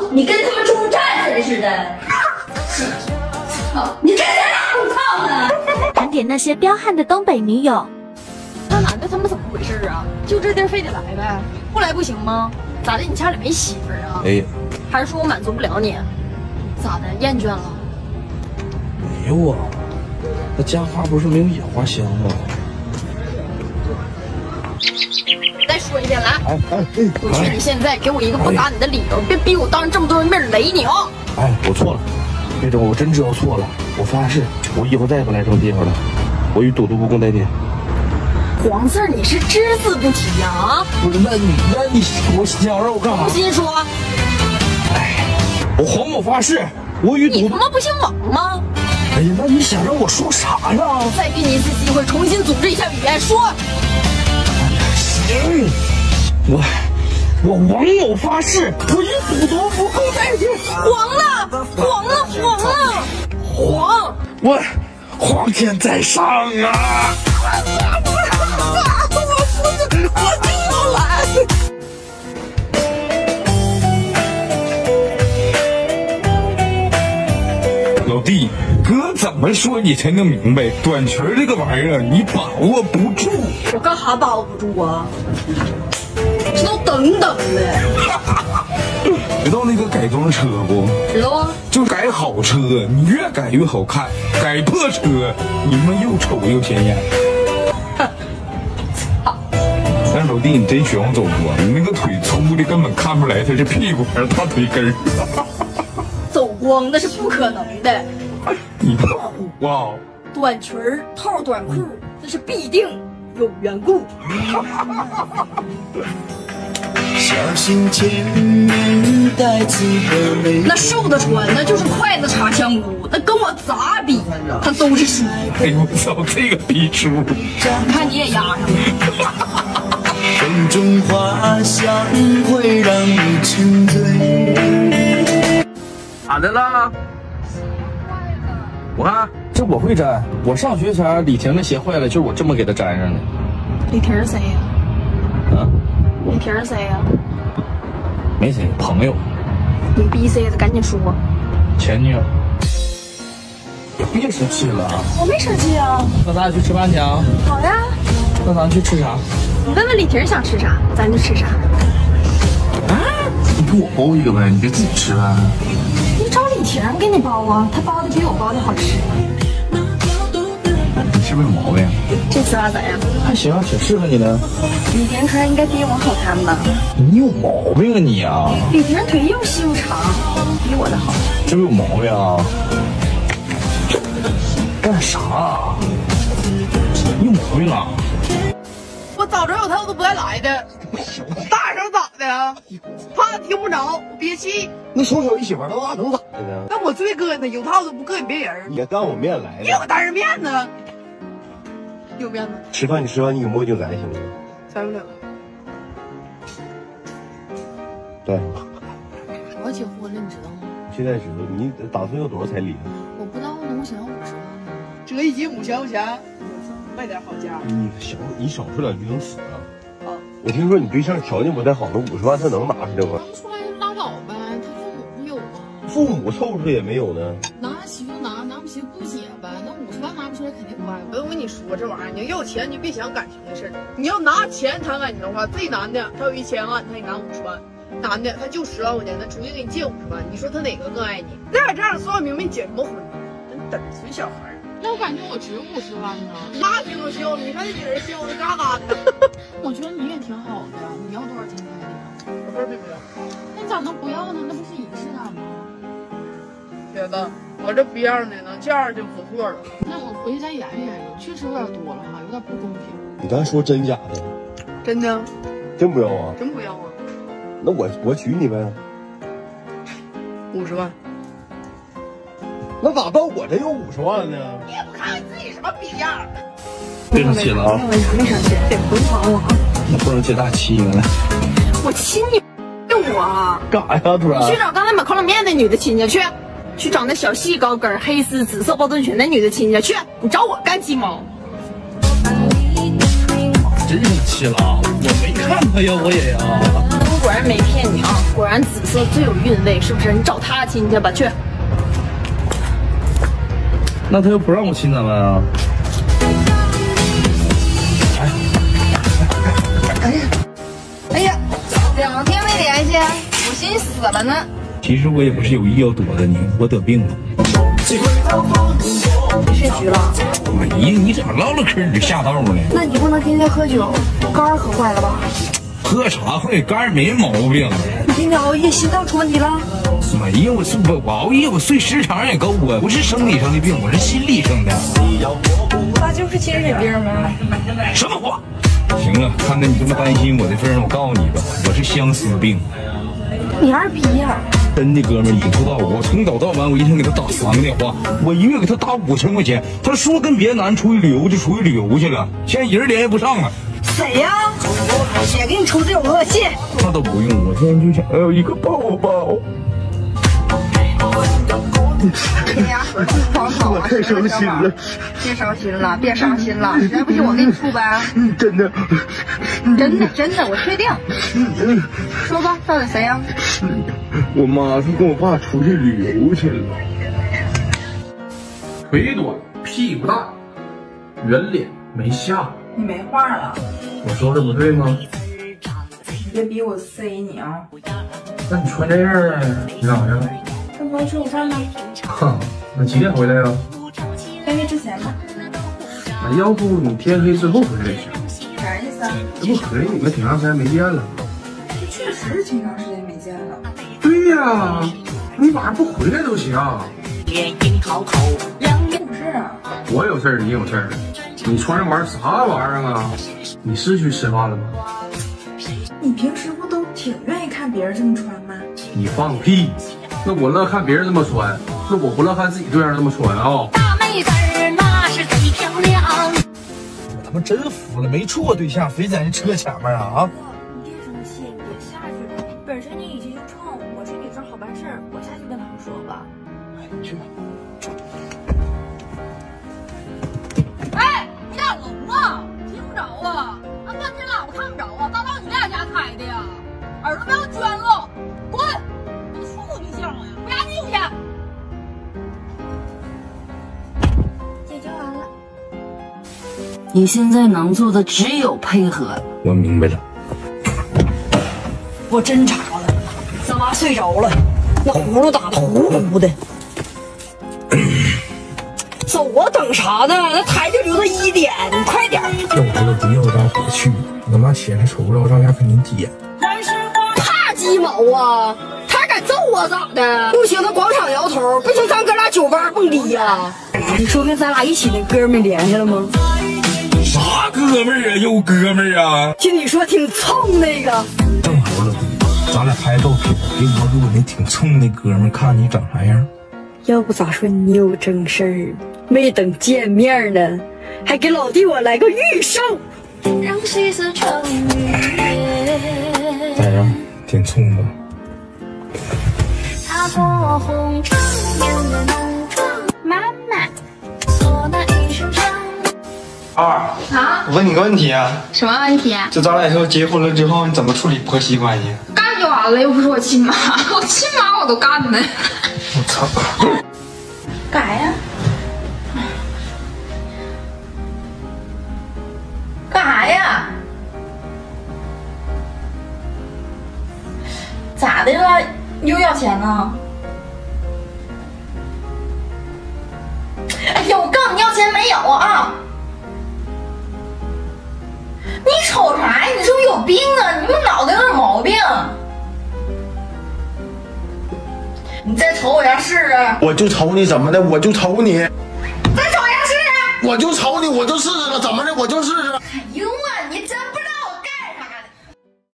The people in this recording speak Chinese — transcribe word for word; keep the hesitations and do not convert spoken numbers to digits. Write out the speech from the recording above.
你跟他们中战士似的。操！你跟谁俩操呢？ 盘点那些彪悍的东北女友。 那男的他妈怎么回事啊？就这地儿非得来呗，不来不行吗？咋的？你家里没媳妇儿啊？ 哎， 还是说我满足不了你？咋的？厌倦了？ 没有啊，那家花不是没有野花香吗？ 再说一遍，来！ 哎哎哎！ 我劝你现在给我一个不打你的理由，别逼我当着这么多人面雷你啊！ 哎，我错了，别整，我真知道错了，我发誓，我以后再也不来这种地方了。我与赌毒不共戴天。 黄字你是只字不提呀？啊！ 不是，那你那你我想让我干嘛？ 重新说。 哎，我黄某发誓，我与赌。 你他妈不姓王吗？ 哎呀，那你想让我说啥呀？ 再给你一次机会，重新组织一下语言，说。 行，我我王某发誓，我与赌毒不共戴天。 黄了，黄了，黄了，黄！ 我皇天在上啊！我就要来。 老弟，哥怎么说你才能明白？短裙这个玩意儿你把握不住。 我干哈把握不住啊？这都等等的。 知道那个改装车不？ 知道啊。 就改好车，你越改越好看；改破车，你们又丑又显眼。但是老弟，你真学我走过，你那个腿粗的根本看不出来它是屁股还是大腿根儿。 走光那是不可能的。 你怕虎啊？ 短裙儿、套短裤，那是必定有缘故。 小心前面带刺的泪。 那瘦子穿那就是筷子插香菇，那跟我咋比？它都是书。 哎呦我操，这个逼出！ 看你也压上了。 风中花香会让你沉醉。 咋的了？我看这我会粘，我上学前李婷的鞋坏了，就是我这么给她粘上的。 李婷是谁呀？ 啊？ 李婷是谁呀？ 没谁，朋友。 你逼谁的？赶紧说。 前女友。别生气了。 我没生气啊。 那咱俩去吃饭去啊？ 好呀。 那咱去吃啥？ 你问问李婷想吃啥，咱就吃啥。 啊？你给我包一个呗，你别自己吃呗。 你找李婷给你包啊，她包的比我包的好吃。 你是不是有毛病？ 这丝袜咋样？ 还行，挺适合你的。 李婷穿应该比我好看吧？ 你有毛病啊你啊！ 李婷腿又细又长，比我的好。 这不有毛病啊？干啥？你有毛病啊！ 我早知道有他，我都不带来的。大声咋的啊？怕听不着，我憋气。 那小小一媳妇儿，那能咋的呢？ 那我最膈应他，有套都不膈应别人。 你当我面来的？ 你有个单人面呢？有面子。 吃饭你吃完你给墨镜摘行吗？ 摘不了。 对。 我要结婚了，你知道吗？ 现在知道。你打算要多少彩礼？ 我不知道呢，我想要五十万呢。 折一斤五千块钱，卖点好价。 你少你少说两句能死啊！ 啊！ 我听说你对象条件不太好，那五十万他能拿出来吗？ 拿不出来拉倒呗，他父母不有吗？ 父母凑出来也没有呢。 拿齐就拿，拿不齐不结呗。那五十万拿不出来肯定不爱我。我跟你说这玩意儿，你要要钱你就别想感情的事儿。你要拿钱谈感情的话，这男的他有一千万，他得拿五十万；男的他就十万块钱，他出去给你借五十万，你说他哪个更爱你？那样这样算明明结什么婚？真等随小孩。 那我感觉我值五十万呢。 那挺能笑，你看那女人笑的嘎嘎的。 我觉得你也挺好的呀，你要多少钱彩礼啊？ 我分别不要。 那你咋能不要呢？那不是仪式感吗？ 铁子，我这不要呢，能这样就不错了。 那我回去再研究研究，确实有点多了哈，有点不公平。 你刚才说真假的？ 真的。 真不要啊？ 真不要啊？ 那我我娶你呗。 五十万。 那咋到我这有五十万呢？ 你也不看看自己什么逼样。 别生气了啊！ 没啥没生气，别回防我啊！ 那不能借大欺你来。 我亲你，我啊！ 干啥呀？突然？ 你去找刚才买烤冷面那女的亲戚去，去找那小细高跟、黑丝、紫色包臀裙那女的亲戚去，你找我干鸡毛？ 真生气了，我没看他呀，我也呀。 果然然没骗你啊，果然紫色最有韵味，是不是？你找他亲去吧，去。 那他又不让我亲咱们啊？ 哎呀，哎呀，两天没联系，我寻思死了呢。 其实我也不是有意要躲着你，我得病了。 你肾虚了？ 哎呀，你怎么唠唠嗑你就下道呢？ 那你不能天天喝酒，肝儿可坏了吧？ 喝啥会肝儿没毛病？ 你天天熬夜，心脏出问题了？ 没有，我我我熬夜，我睡时长也够啊，不是生理上的病，我是心理上的。 那就是精神病吗？ 什么话？行了，看在你这么担心我的份上，我告诉你吧，我是相思病。 你二逼呀！ 真的，哥们儿，你不知道，我从早到晚，我一天给他打三个电话，我一月给他打五千块钱。他说跟别的男人出去旅游就出去旅游去了，现在人联系不上了。 谁呀？姐给你出这种恶信？ 那都不用，我现在就想要一个抱抱。 这俩水不防好啊！太伤心了，别伤心了，别伤心了，实在不行我给你出呗。 真的， 真的真的，我确定。说吧，到底谁呀？ 我妈是跟我爸出去旅游去了。 腿短，屁股大，圆脸没下巴。 你没话了？ 我说的不对吗？ 你别逼我塞你啊！ 那你穿这样儿，你咋的？ 跟朋友吃午饭呢。 哈，那几点回来呀？ 天黑之前吧。 那要不你天黑之后回来行？ 啥意思啊？ 这不合计你们挺长时间没见了吗？ 确实是挺长时间没见了。 对呀，你晚上不回来都行。 不是啊。 我有事儿，你有事儿。你穿这玩意儿啥玩意儿啊？你是去吃饭了吗？ 你平时不都挺愿意看别人这么穿吗？ 你放屁！那我乐看别人这么穿，那我不乐看自己对象这么穿啊！ 大妹子那是贼漂亮。 我他妈真服了，没处过对象，非在那车前面啊啊！ 你别生气，你别下去了。本身你语气就冲，我这女生好办事儿，我下去跟他们说吧。 哎，你去吧。 哎，你俩聋啊？听不着啊？那半天喇叭看不着啊？大道你俩家开的呀？耳朵不要捐了，滚！你处对象呀？回家进去。 解决完了。 你现在能做的只有配合。 我明白了。 我真查了，咱妈睡着了，那葫芦打的糊糊的。走啊，等啥呢？那台就留到一点，你快点。 要我老弟要咱回去，我妈钱是瞅不着，让家肯定跌。 怕鸡毛啊！他敢揍我咋的？不行，他广场摇头；不行，咱哥俩酒吧蹦迪呀。你说跟咱俩一起那哥们联系了吗？ 啥哥们儿啊？有哥们儿啊？ 听你说挺冲那个。 正好老弟，咱俩拍照片，给我给我那挺冲那哥们看你长啥样。 要不咋说你有正事儿？没等见面呢，还给老弟我来个预售。 让细丝成雨。 咋样？挺冲的。 踏破红尘，面对浓妆。妈妈，做那一声唱。 二啊， 我问你个问题啊。 什么问题？ 就咱俩以后结婚了之后，你怎么处理婆媳关系？ 干就完了，又不是我亲妈，我亲妈我都干呢。 我操！ 干啥呀？干啥呀？咋的了？又要钱呢？哎呀，我告诉你要钱没有啊！你瞅啥呀？你是不是有病啊？你们脑袋有点毛病。你再瞅我一下试试。 我就瞅你怎么的，我就瞅你。 再瞅一下试试。 我就瞅你，我就试试了，怎么的？我就试试。 哎呦我